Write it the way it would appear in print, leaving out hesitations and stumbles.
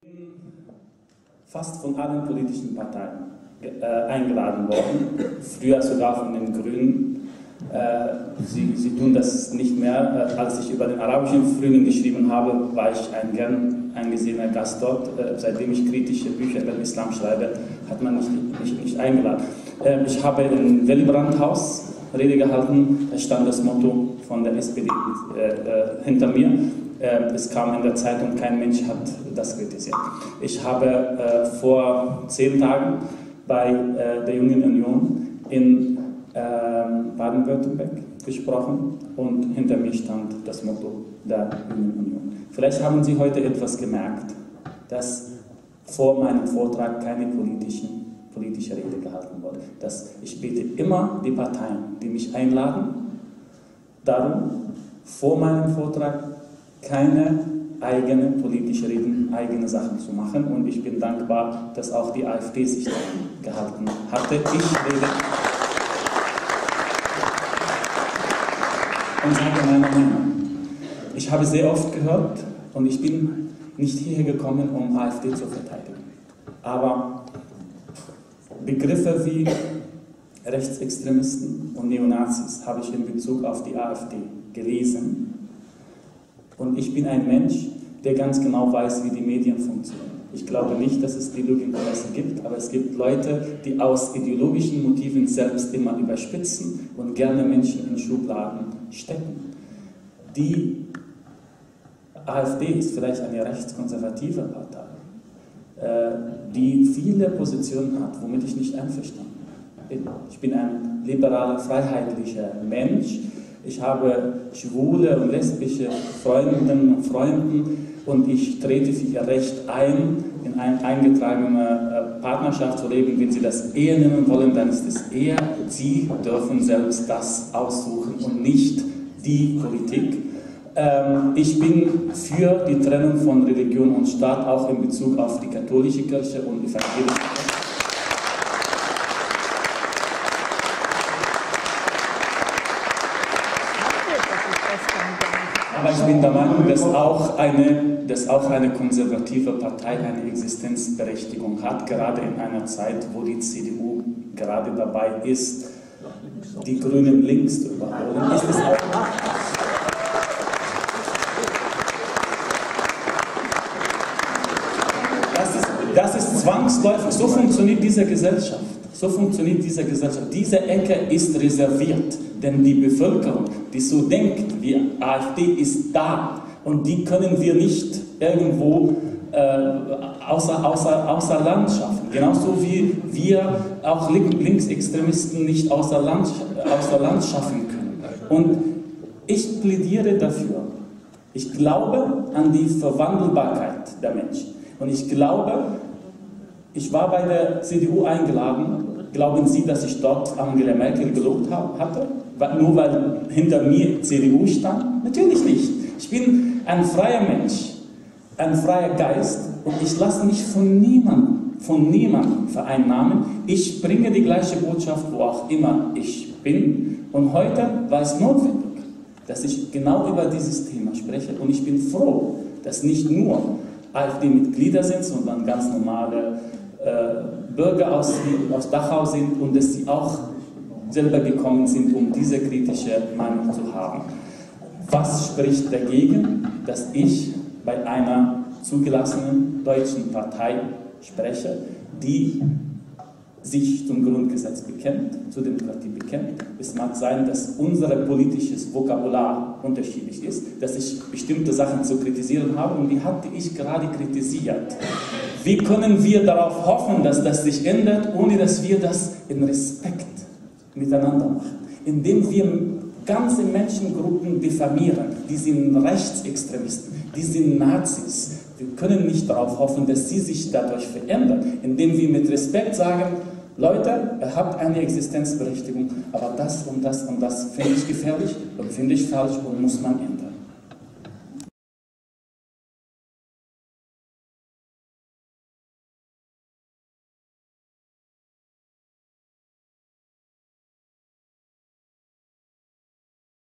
Fast von allen politischen Parteien eingeladen worden, früher sogar von den Grünen. Sie tun das nicht mehr. Als ich über den arabischen Frühling geschrieben habe, war ich ein gern angesehener Gast dort. Seitdem ich kritische Bücher über den Islam schreibe, hat man mich nicht eingeladen. Ich habe im Willy Brandt-Haus Rede gehalten, da stand das Motto von der SPD hinter mir. Es kam in der Zeitung, kein Mensch hat das kritisiert. Ich habe vor 10 Tagen bei der Jungen Union in Baden-Württemberg gesprochen und hinter mir stand das Motto der Jungen Union. Vielleicht haben Sie heute etwas gemerkt, dass vor meinem Vortrag keine politische Rede gehalten wurde. Ich bitte immer die Parteien, die mich einladen, darum, vor meinem Vortrag keine eigene politische Reden, eigene Sachen zu machen. Und ich bin dankbar, dass auch die AfD sich daran gehalten hatte. Ich rede und sage meine Meinung. Ich habe sehr oft gehört und ich bin nicht hierher gekommen, um AfD zu verteidigen. Aber Begriffe wie Rechtsextremisten und Neonazis habe ich in Bezug auf die AfD gelesen. Und ich bin ein Mensch, der ganz genau weiß, wie die Medien funktionieren. Ich glaube nicht, dass es die Lügenpresse gibt, aber es gibt Leute, die aus ideologischen Motiven selbst immer überspitzen und gerne Menschen in Schubladen stecken. Die AfD ist vielleicht eine rechtskonservative Partei, die viele Positionen hat, womit ich nicht einverstanden bin. Ich bin ein liberaler, freiheitlicher Mensch. Ich habe schwule und lesbische Freundinnen und Freunde und ich trete für ihr Recht ein, in eine eingetragene Partnerschaft zu leben. Wenn Sie das Ehe nennen wollen, dann ist es Ehe. Sie dürfen selbst das aussuchen und nicht die Politik. Ich bin für die Trennung von Religion und Staat, auch in Bezug auf die katholische Kirche und die evangelische Kirche. Aber ich bin der Meinung, dass auch eine konservative Partei eine Existenzberechtigung hat, gerade in einer Zeit, wo die CDU gerade dabei ist, die Grünen links zu überholen. Ist es auch das ist zwangsläufig, so funktioniert diese Gesellschaft. So funktioniert diese Gesellschaft. Diese Ecke ist reserviert, denn die Bevölkerung, die so denkt wie AfD, ist da und die können wir nicht irgendwo außer Land schaffen. Genauso wie wir auch Linksextremisten nicht außer Land schaffen können. Und ich plädiere dafür. Ich glaube an die Verwandelbarkeit der Menschen. Und ich glaube, ich war bei der CDU eingeladen. Glauben Sie, dass ich dort Angela Merkel gelobt hatte? Nur weil hinter mir CDU stand? Natürlich nicht. Ich bin ein freier Mensch, ein freier Geist und ich lasse mich von niemandem vereinnahmen. Ich bringe die gleiche Botschaft, wo auch immer ich bin. Und heute war es notwendig, dass ich genau über dieses Thema spreche. Und ich bin froh, dass nicht nur AfD-Mitglieder sind, sondern ganz normale Bürger aus Dachau sind und dass sie auch selber gekommen sind, um diese kritische Meinung zu haben. Was spricht dagegen, dass ich bei einer zugelassenen deutschen Partei spreche, die sich zum Grundgesetz bekennt, zur Demokratie bekennt? Es mag sein, dass unser politisches Vokabular unterschiedlich ist, dass ich bestimmte Sachen zu kritisieren habe und die hatte ich gerade kritisiert. Wie können wir darauf hoffen, dass das sich ändert, ohne dass wir das in Respekt miteinander machen? Indem wir ganze Menschengruppen diffamieren, die sind Rechtsextremisten, die sind Nazis. Wir können nicht darauf hoffen, dass sie sich dadurch verändern, indem wir mit Respekt sagen, Leute, ihr habt eine Existenzberechtigung, aber das und das und das finde ich gefährlich und finde ich falsch und muss man ändern.